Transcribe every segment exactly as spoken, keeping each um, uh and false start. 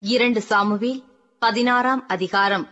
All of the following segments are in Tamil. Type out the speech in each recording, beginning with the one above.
இரண்டு சாமுவேல் பதினாறாம் அதிகாரம்.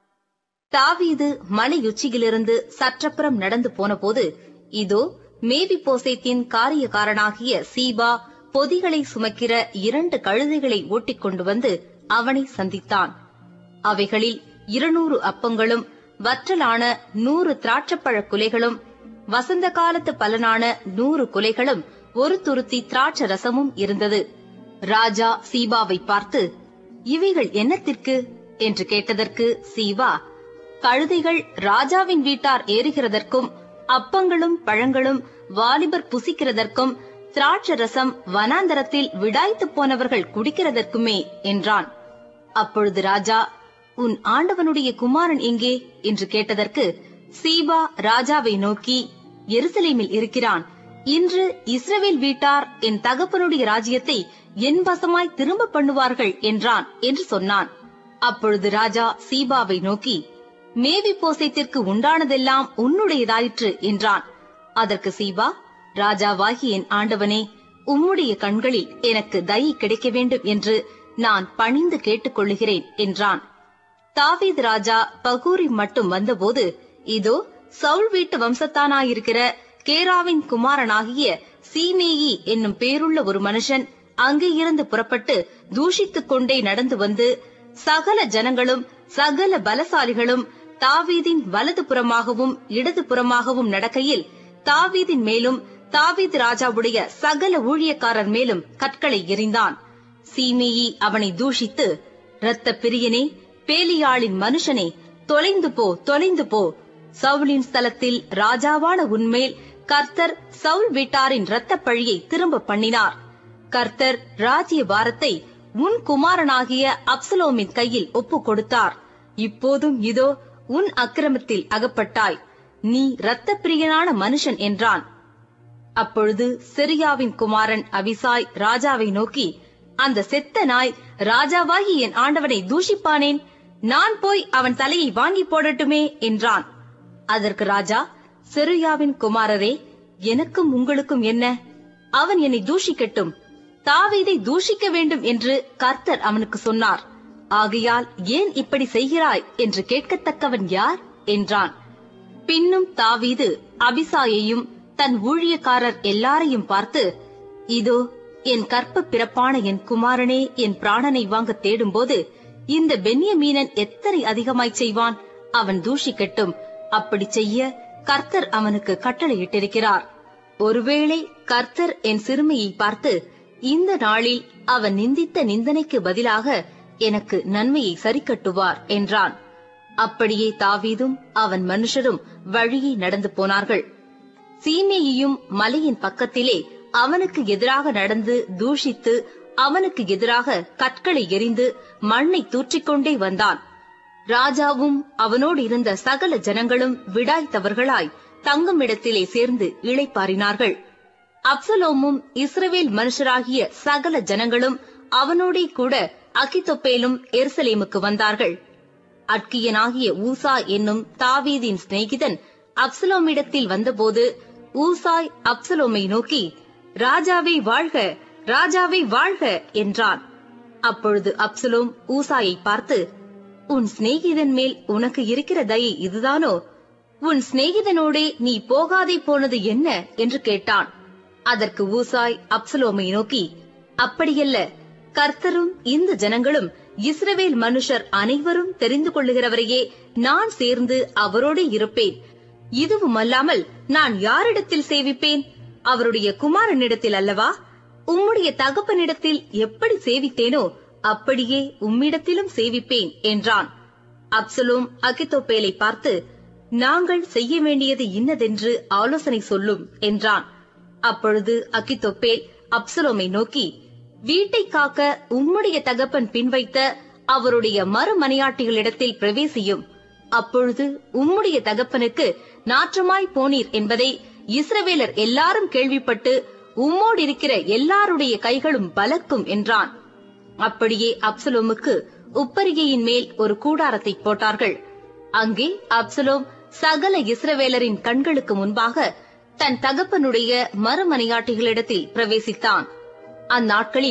தாவீது மலையுச்சியிலிருந்து சற்றப்புறம் நடந்து போனபோது, இதோ மேவிபோசேத்தின் காரியக்காரனாகிய சீபா பொதிகளை சுமக்கிற இரண்டு கழுதைகளை ஓட்டிக் கொண்டு வந்து அவனை சந்தித்தான். அவைகளில் இருநூறு அப்பங்களும் வற்றலான நூறு திராட்சப்பழ குலைகளும் வசந்த காலத்து பலனான நூறு குலைகளும் ஒரு துருத்தி திராட்ச ரசமும் இருந்தது. ராஜா சீபாவை பார்த்து, இவைகள் என்னத்திற்கு என்று கேட்டதற்கு சீபா, கழுதைகள் ராஜாவின் வீட்டார் ஏறுகிறதற்கும் அப்பங்களும் பழங்களும் வாலிபர் புசிக்கிறதற்கும் திராட்ச ரசம் வனாந்தரத்தில் விடாய்த்து போனவர்கள் குடிக்கிறதற்குமே என்றான். அப்பொழுது ராஜா, உன் ஆண்டவனுடைய குமாரன் எங்கே என்று கேட்டதற்கு சீபா ராஜாவை நோக்கி, எருசலேமில் இருக்கிறான். இன்று இஸ்ரவேல் வீட்டார் என் தகப்பனுடைய ராஜ்யத்தை என் வசமாய் திரும்ப பண்ணுவார்கள் என்றான் என்று சொன்னான். அப்பொழுது ராஜா சீபாவை நோக்கி, மேவிபோசேத்திற்கு உண்டானதெல்லாம் உன்னுடையதாயிற்று என்றான். அதற்கு சீபா, ராஜாவாகி என் ஆண்டவனே, உம்முடைய கண்களில் எனக்கு தயை கிடைக்க வேண்டும் என்று நான் பணிந்து கேட்டுக் கொள்ளுகிறேன் என்றான். தாவீது ராஜா பகூரி மட்டும் வந்தபோது, இதோ சவுல் வீட்டு வம்சத்தானாயிருக்கிற கேராவின் குமாரனாகிய சீமேயி என்னும் பேருள்ள ஒரு மனுஷன் அங்கே இருந்து புறப்பட்டு தூஷித்துக் கொண்டே நடந்து வந்து, சகல ஜனங்களும் சகல பலசாலிகளும் தாவீதின் வலது புறமாகவும் இடது புறமாகவும் நடக்கையில் தாவீதின் மேலும் தாவீது ராஜாவுடைய சகல ஊழியக்காரர் மேலும் கற்களை எறிந்தான். சீமேயி அவனை தூஷித்து, இரத்த பிரியனே, பேலியாளின் மனுஷனே, தொலைந்து போ தொலைந்து போ, சவுலின் ஸ்தலத்தில் ராஜாவான உன்மேல் கர்த்தர் சவுல் வீட்டாரின் இரத்த பழியை திரும்ப பண்ணினார். கர்த்தர் ராஜ்ய பாரத்தை உன் குமாரனாகிய அப்சலோமின் கையில் ஒப்பு கொடுத்தார். இப்போதும் இதோ உன் அக்கிரமத்தில் அகப்பட்டாய், நீ இரத்த பிரியனான மனுஷன் என்றான். அப்பொழுது செரியாவின் குமாரன் அபிசாய் ராஜாவை நோக்கி, அந்த செத்த நாய் ராஜாவாகி என் ஆண்டவனை தூஷிப்பானேன்? நான் போய் அவன் தலையை வாங்கி போடட்டுமே என்றான். அதற்கு ராஜா, செருயாவின் குமாரரே, எனக்கும் உங்களுக்கும் என்ன? அவன் என்னை தூஷிக்கட்டும், தாவீதை தூஷிக்க வேண்டும் என்று கர்த்தர் அவனுக்கு சொன்னார். ஆகையால் ஏன் இப்படி செய்கிறாய் என்று கேட்கத்தக்கவன் யார் என்றான். பின்னும் தாவீது அபிசாயையும் தன் ஊழியக்காரர் எல்லாரையும் பார்த்து, இதோ என் கற்ப பிறப்பான என் குமாரனே என் பிராணனை வாங்க தேடும்போது இந்த பென்யமீனன் எத்தனை அதிகமாய் செய்வான்? அவன் தூஷிக்கட்டும், அப்படி செய்ய கர்த்தர் அவனுக்கு கட்டளையிட்டிருக்கிறார். ஒருவேளை கர்த்தர் என் சிறுமையை பார்த்து இந்த நாளில் அவன் நிந்தித்த நிந்தனைக்கு பதிலாக எனக்கு நன்மையை சரிக்கட்டுவார் என்றான். அப்படியே தாவீதும் அவன் மனுஷரும் வழியே நடந்து போனார்கள். சீமேயியும் மலையின் பக்கத்திலே அவனுக்கு எதிராக நடந்து தூஷித்து அவனுக்கு எதிராக கற்களை எறிந்து மண்ணை தூற்றிக்கொண்டே வந்தான். ராஜாவும் அவனோடு இருந்த சகல ஜனங்களும் விடாய்த்தவர்களாய் தங்கும் இடத்திலே சேர்ந்து இளைப்பாறினார்கள். அப்சலோமும் இஸ்ரவேல் மனுஷராகிய சகல ஜனங்களும் அவனோடே கூட அகித்தொப்பேலும் எருசலேமுக்கு வந்தார்கள். அட்கியனாகிய ஊசாய் என்னும் தாவீதின் சிநேகிதன் அப்சலோமிடத்தில் வந்தபோது ஊசாய் அப்சலோமை நோக்கி, ராஜாவே வாழ்க, ராஜாவே வாழ்க என்றான். அப்பொழுது அப்சலோம் ஊசாயை பார்த்து, உன் சிநேகிதன் மேல் உனக்கு இருக்கிற தயை இதுதானோ? உன் சிநேகிதனோடே நீ போகாதே போனது என்ன என்று கேட்டான். அதற்கு ஊசாய் அப்சலோமை நோக்கி, அப்படியல்ல, கர்த்தரும் இந்த ஜனங்களும் இஸ்ரவேல் மனுஷர் அனைவரும் தெரிந்து கொள்ளுகிறவரையே நான் சேர்ந்து அவரோடு இருப்பேன். இதுவுமல்லாமல் நான் யாரிடத்தில் சேவிப்பேன்? அவருடைய குமாரனிடத்தில் அல்லவா? உம்முடைய தகப்பனிடத்தில் எப்படி சேவித்தேனோ அப்படியே உம்மிடத்திலும் சேவிப்பேன் என்றான். அப்சலோம் அகித்தோப்பேலை பார்த்து, நாங்கள் செய்ய வேண்டியது இன்னதென்று ஆலோசனை சொல்லும் என்றான். அப்பொழுது அகித்தோப்பேல் அப்சலோமை நோக்கி, வீட்டை காக்க உம்முடைய தகப்பன் பின்வைத்த அவருடைய மறுமனையாட்டிகளிடத்தில் பிரவேசியும். அப்பொழுது உம்முடைய தகப்பனுக்கு நாற்றமாய் போனீர் என்பதை இஸ்ரவேலர் எல்லாரும் கேள்விப்பட்டு உம்மோடு இருக்கிற எல்லாருடைய கைகளும் பலக்கும் என்றான். அப்படியே அப்சலோமுக்கு உப்பரிகையின் மேல் ஒரு கூடாரத்தை போட்டார்கள். அங்கே அப்சலோம் சகல இஸ்ரவேலரின் கண்களுக்கு முன்பாக தன் தகப்பனுடைய மறுமனையாட்டிகளிடத்தில் பிரவேசித்தான். அந்நாட்களில்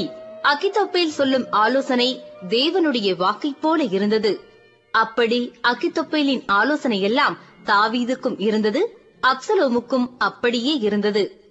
அகித்தோப்பேல் சொல்லும் ஆலோசனை தேவனுடைய வாக்கைப் போல இருந்தது. அப்படி அகித்தோப்பேலின் ஆலோசனை எல்லாம் தாவீதுக்கும் இருந்தது, அப்சலோமுக்கும் அப்படியே இருந்தது.